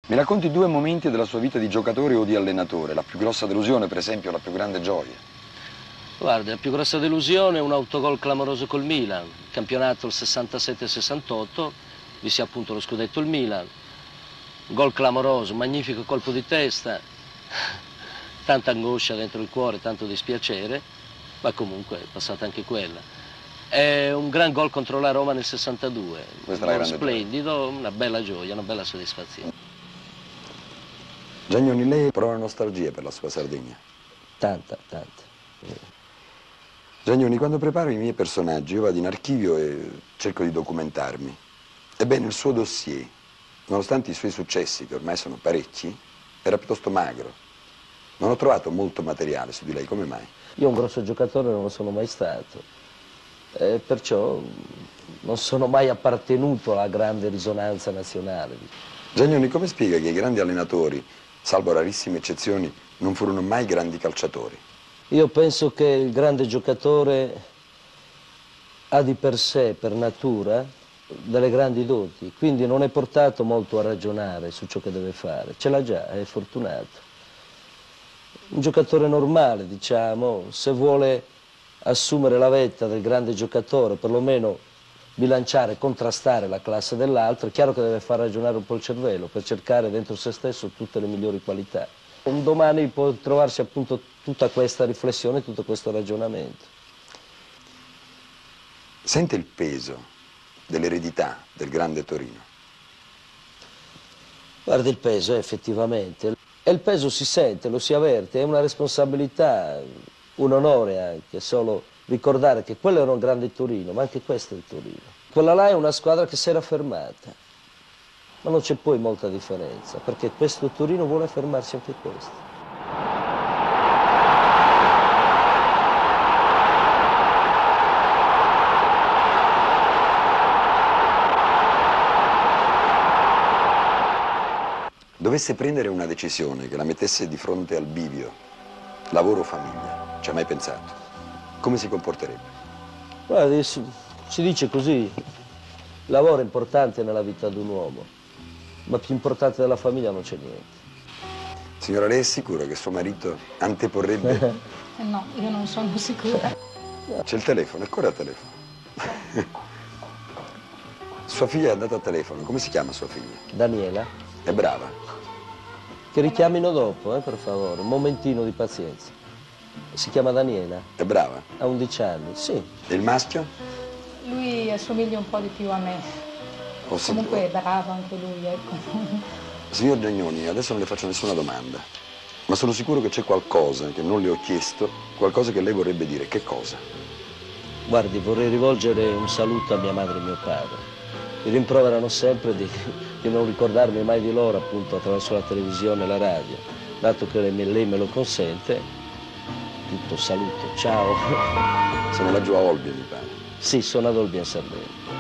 Mi racconti due momenti della sua vita di giocatore o di allenatore, la più grossa delusione, per esempio, la più grande gioia? Guarda, la più grossa delusione è un autogol clamoroso col Milan, campionato il 67-68, vinse appunto lo scudetto il Milan, gol clamoroso, magnifico colpo di testa, tanta angoscia dentro il cuore, tanto dispiacere, ma comunque è passata anche quella. È un gran gol contro la Roma nel 62, Questa un è la gol grande splendido, una bella gioia, una bella soddisfazione. Giagnoni, lei prova nostalgia per la sua Sardegna? Tanta, tanta. Giagnoni, quando preparo i miei personaggi, io vado in archivio e cerco di documentarmi. Ebbene, il suo dossier, nonostante i suoi successi, che ormai sono parecchi, era piuttosto magro. Non ho trovato molto materiale su di lei, come mai? Io un grosso giocatore non lo sono mai stato, perciò non sono mai appartenuto alla grande risonanza nazionale. Giagnoni, come spiega che i grandi allenatori, salvo rarissime eccezioni, non furono mai grandi calciatori? Io penso che il grande giocatore ha di per sé, per natura, delle grandi doti, quindi non è portato molto a ragionare su ciò che deve fare, ce l'ha già, è fortunato. Un giocatore normale, diciamo, se vuole assumere la vetta del grande giocatore, perlomeno bilanciare, contrastare la classe dell'altro, è chiaro che deve far ragionare un po' il cervello per cercare dentro se stesso tutte le migliori qualità. Un domani può trovarsi appunto tutta questa riflessione, tutto questo ragionamento. Sente il peso dell'eredità del grande Torino? Guarda il peso, effettivamente. E il peso si sente, lo si avverte, è una responsabilità, un onore anche, solo ricordare che quello era un grande Torino, ma anche questo è il Torino. Quella là è una squadra che si era fermata, ma non c'è poi molta differenza, perché questo Torino vuole fermarsi anche questo. Dovesse prendere una decisione che la mettesse di fronte al bivio, lavoro o famiglia, ci ha mai pensato? Come si comporterebbe? Guarda, si dice così, il lavoro è importante nella vita di un uomo, ma più importante della famiglia non c'è niente. Signora, lei è sicura che suo marito anteporrebbe? No, io non sono sicura. C'è il telefono, ancora il telefono. Sua figlia è andata al telefono, come si chiama sua figlia? Daniela, È brava? che richiamino dopo, per favore, un momentino di pazienza. Si chiama Daniela, È brava? ha 11 anni, sì. E il maschio? Lui assomiglia un po' di più a me. Comunque è bravo anche lui, ecco. Signor Giagnoni, adesso non le faccio nessuna domanda, ma sono sicuro che c'è qualcosa che non le ho chiesto, qualcosa che lei vorrebbe dire. Che cosa? Guardi, vorrei rivolgere un saluto a mia madre e mio padre. Mi rimproverano sempre di non ricordarmi mai di loro, appunto, attraverso la televisione e la radio. Dato che lei me lo consente, tutto saluto, ciao. Sono laggiù a Olbia, mi pare. Sì, sono ad Olbia in Sardegna.